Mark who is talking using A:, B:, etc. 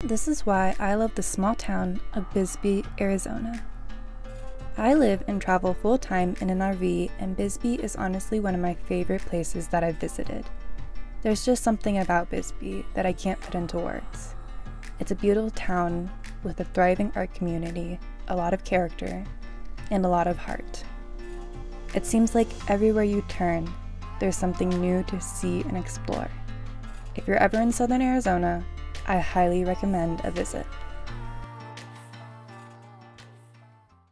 A: This is why I love the small town of Bisbee, Arizona. I live and travel full-time in an RV, and Bisbee is honestly one of my favorite places that I've visited. There's just something about Bisbee that I can't put into words. It's a beautiful town with a thriving art community, a lot of character, and a lot of heart. It seems like everywhere you turn, there's something new to see and explore. If you're ever in southern Arizona, I highly recommend a visit.